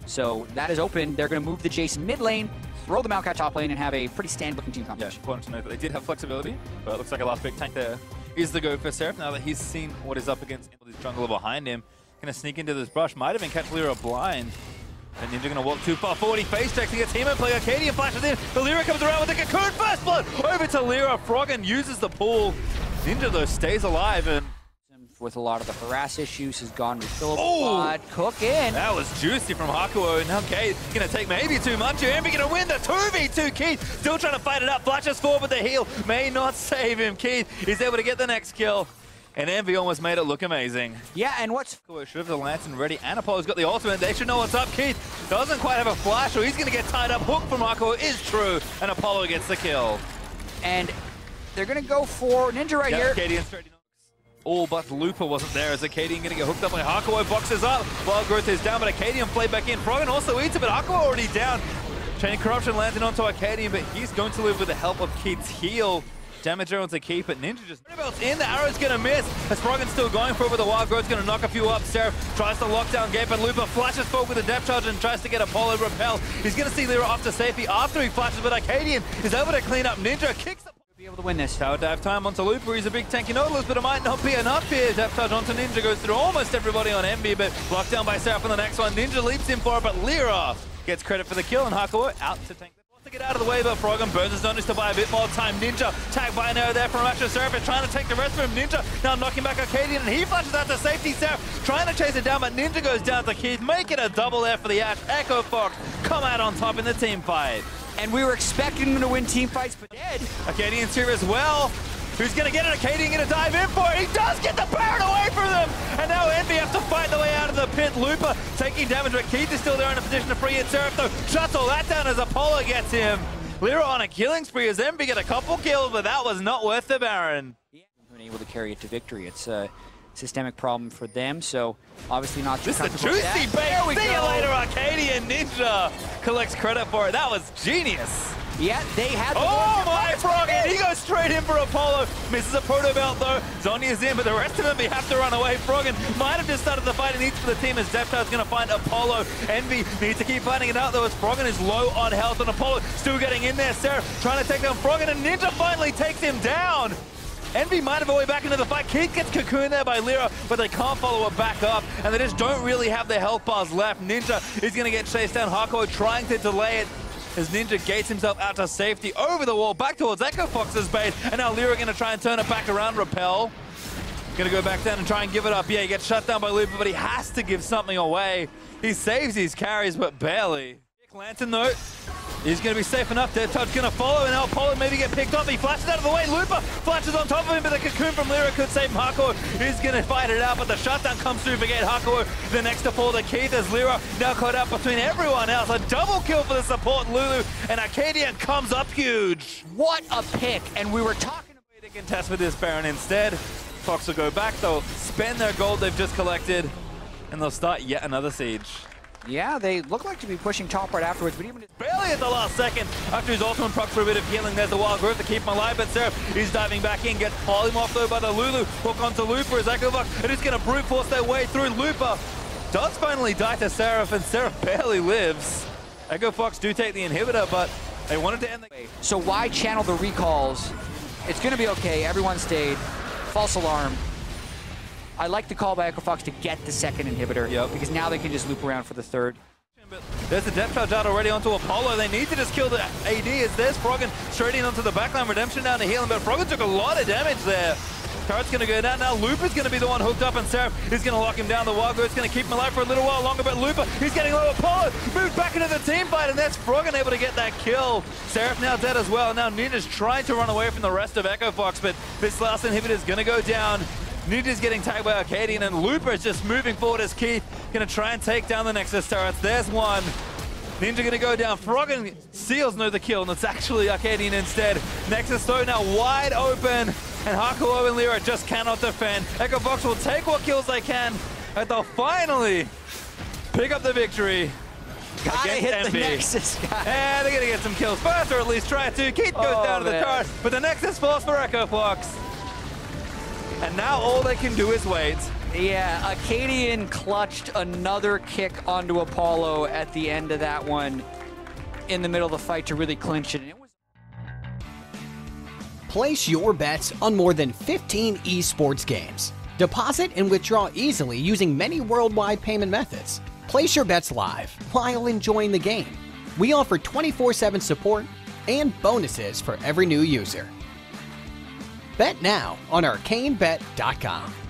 So that is open. They're going to move the Jason mid lane, throw the Maokai top lane, and have a pretty standard-looking team Yeah, composition. important to note that they did have flexibility, but it looks like a last big tank there is the go for Seraph now that he's seen what is up against his jungler behind him. Going to sneak into this brush, might even catch Lyra blind. And Ninja going to walk too far forward. He face checks, he gets him and play Arcadian flashes in. The Lyra comes around with the Cocoon, first blood over to Lyra. Froggen uses the pull. Ninja though stays alive and with a lot of the harass issues, has gone with Philip. Oh! Cook in. that was juicy from Hakuo, and now Cade gonna take maybe too much here. Envy gonna win the 2v2. Keith still trying to fight it up. Flashes forward with the heal. May not save him. Keith is able to get the next kill. And Envy almost made it look amazing. Yeah, and what's... Hakuo should have the Lantern ready, and Apollo's got the ultimate. They should know what's up. Keith doesn't quite have a flash, or he's gonna get tied up. Hook from Hakuo is true, and Apollo gets the kill. And they're going to go for Ninja right here. Arcadian straight. All but Looper wasn't there as Arcadian going to get hooked up by Hakuo. Boxes up. Wild Growth is down, but Arcadian played back in. Froggen also eats it, but Hakuo already down. Chain Corruption landing onto Arcadian, but he's going to live with the help of Keith's heal. Damage onto Keith, but Ninja just belts in. The arrow's going to miss. As Froggen's still going for it, but the Wild Growth's going to knock a few up. Seraph tries to lock down Gate, but Looper flashes forward with a depth charge and tries to get Apollo repel. He's going to see Lyra off to safety after he flashes, but Arcadian is able to clean up. Ninja kicks the Be able to win this. Tower dive time onto Looper. He's a big tanky Nautilus, but it might not be enough here. Depth charge onto Ninja, goes through almost everybody on Envy, but blocked down by Seraph on the next one. Ninja leaps in for it, but Lyra gets credit for the kill, and Hakuo out to tank. Wants to get out of the way, but Froggen burns his notice to buy a bit more time. Ninja tagged by an arrow there from Asher. Seraph is trying to take the rest of him. Ninja now knocking back Arcadian, and he flashes out to safety. Seraph trying to chase it down, but Ninja goes down to Keith, making a double there for the Ash. Echo Fox come out on top in the team fight. And we were expecting them to win team fights, but dead. Arcadian's here as well. Who's going to get it? Arcadian going to dive in for it. He does get the Baron away from them. And now Envy have to fight the way out of the pit. Looper taking damage, but Keith is still there in a position to free it. Seraph though shuts all that down as Apollo gets him. Lyra on a killing spree as Envy get a couple kills, but that was not worth the Baron. Yeah. Able to carry it to victory. It's a systemic problem for them, so obviously not too This is a comfortable with juicy that. bait. See you later, Arcadian. Ninja collects credit for it. That was genius. Yeah, they had the Oh my Froggen! He goes straight in for Apollo. Misses a proto belt though. Zonya's in, but the rest of them they have to run away. Froggen might have just started the fight and eats for the team as Deptar's going to find Apollo. Envy needs to keep fighting it out though as Froggen is low on health and Apollo still getting in there. Seraph trying to take down Froggen and Ninja finally takes him down. Envy might have a way back into the fight. Keith gets cocooned there by Lyra, but they can't follow it back up, and they just don't really have their health bars left. Ninja is going to get chased down. Hakuo trying to delay it as Ninja gates himself out to safety over the wall, back towards Echo Fox's base, and now Lyra going to try and turn it back around. Repel. Going to go back down and try and give it up. Yeah, he gets shut down by Looper, but he has to give something away. He saves his carries, but barely. Lantern though. He's going to be safe enough. Dead Touch going to follow, and now Apollo maybe get picked up. He flashes out of the way. Looper flashes on top of him, but the cocoon from Lyra could save him. Hakuo is going to fight it out, but the shutdown comes through for Gate. Hakuo the next to fall to Keith as Lyra now caught out between everyone else. A double kill for the support Lulu, and Arcadian comes up huge. What a pick, and we were talking about They contest with this Baron instead. Fox will go back, they'll spend their gold they've just collected, and they'll start yet another siege. Yeah, they look like to be pushing top right afterwards, but even Barely at the last second, after his ultimate proc for a bit of healing, there's the Wild Growth to keep him alive, but Seraph is diving back in, gets polymorphed though by the Lulu, hook onto Looper as Echo Fox, and it's going to brute force their way through. Looper does finally die to Seraph, and Seraph barely lives. Echo Fox do take the inhibitor, but they wanted to end the game. So why channel the recalls? It's going to be okay, everyone stayed. False alarm. I like the call by Echo Fox to get the second inhibitor, because now they can just loop around for the third. But there's the depth charge out already onto Apollo. They need to just kill the AD as there's Froggen straight in onto the backline. Redemption down to heal him, but Froggen took a lot of damage there. Turret's going to go down now. Looper's going to be the one hooked up, and Seraph is going to lock him down. The Wild Growth's going to keep him alive for a little while longer, but Looper, he's getting low. Apollo moved back into the team fight, and that's Froggen able to get that kill. Seraph now dead as well. Now Ninja's trying to run away from the rest of Echo Fox, but this last inhibitor is going to go down. Ninja's getting tagged by Arcadian, and Looper is just moving forward as Keith going to try and take down the Nexus turrets. There's one. Ninja going to go down. Froggen seals know the kill, and it's actually Arcadian instead. Nexus though now wide open, and Hakuo and Lyra just cannot defend. Echo Fox will take what kills they can, and they'll finally pick up the victory. Gotta hit the Nexus, guys. And they're going to get some kills first, or at least try to. Keith goes down to the turret, but the Nexus falls for Echo Fox. And now all they can do is wait. Yeah, Acadian clutched another kick onto Apollo at the end of that one in the middle of the fight to really clinch it. Place your bets on more than 15 esports games. Deposit and withdraw easily using many worldwide payment methods. Place your bets live while enjoying the game. We offer 24/7 support and bonuses for every new user. Bet now on ArcaneBet.com.